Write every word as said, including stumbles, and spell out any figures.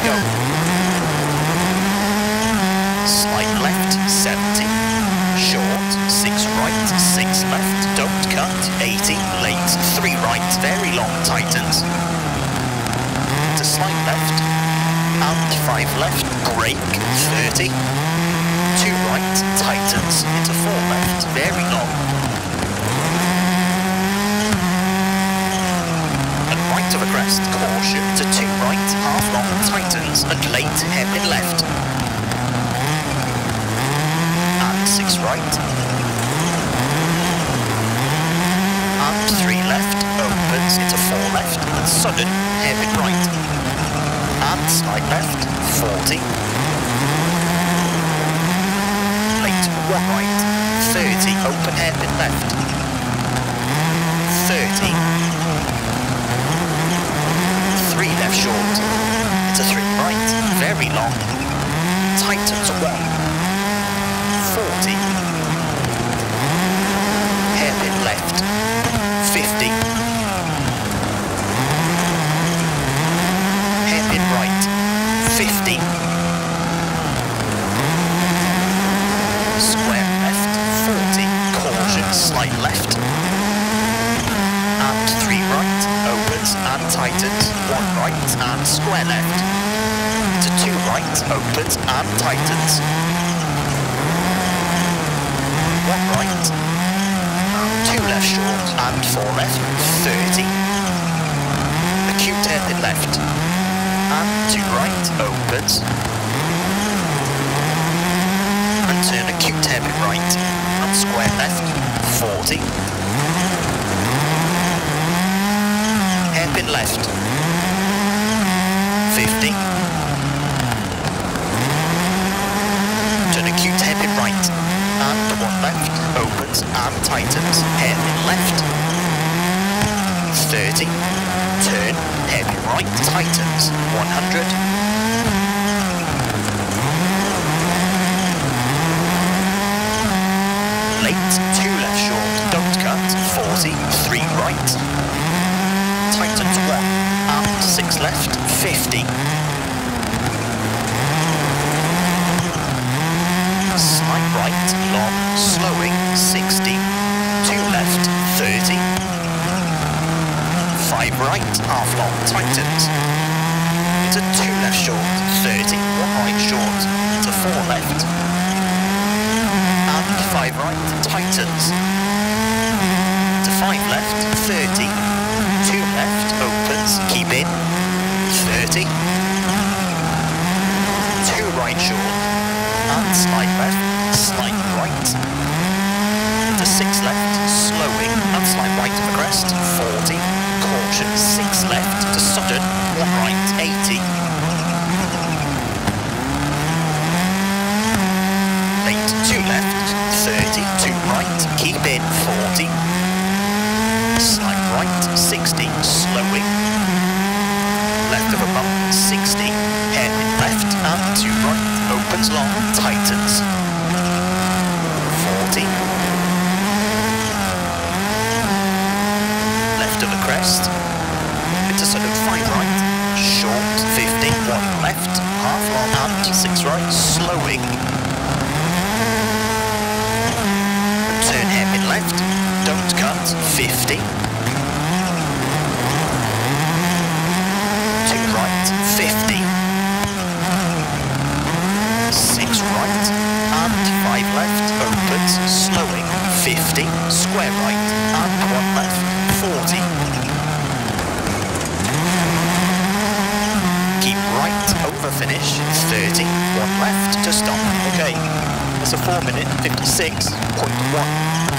go. Slight left, seventy. Short, six right, six left, don't cut, eighty. Late, three right, very long, tightens. To slight left, and five left, brake, thirty. Two right, tightens, into four left, very long. And right of a crest, caution, to two right, half long, tightens, and late, hairpin left. And six right. And three left, opens, into four left, and sudden, hairpin right. And slide left, forty. Late, one right, thirty, open hairpin left. thirty. Three left short, into three right, very long. Tightens one. forty. Hairpin left, fifty. Hairpin right, fifty. Square left, forty. Caution, slight left. And three right, opens and tightens. One right and square left. To two right, opens and tightens. One right. And two left short and four left, thirty. Acute hairpin left. And two right, opens. And turn acute hairpin right. And square left, forty. Hairpin left, fifty. Turn acute hairpin right. And the one left, opens and tightens. Hairpin left, thirty. Turn, hairpin right, tightens, one hundred. Late, two left short, don't cut, forty. Three right. Tightens one, and six left, fifty. Slight right, long, slowing, sixty. Two left, thirty. Five right, half long, tightens. Into two left short, thirty. One right short, into four left. And five right, tightens. To five left, thirty. Two left, opens, keep in, thirty. Two right short, and slight left, slight right. To six left, slowing, and slight right of the crest, forty. Caution, six left, to sudden, one right, eighty. Late, two left, thirty. Two right, keep in, forty. Slight right, sixty, slowing. Left of a bump, sixty. Hairpin left, and two right, opens long, tightens. forty. Left of the crest. Into sort of five right, short, fifty. One left, half long, and six right, slowing. Turn hairpin left, don't cut, fifty. Two right, fifty. Six right, and five left, opens, slowing, fifty. Square right, and one left, forty. Keep right, over finish, thirty. One left to stop. Okay, it's a four minute fifty-six point one.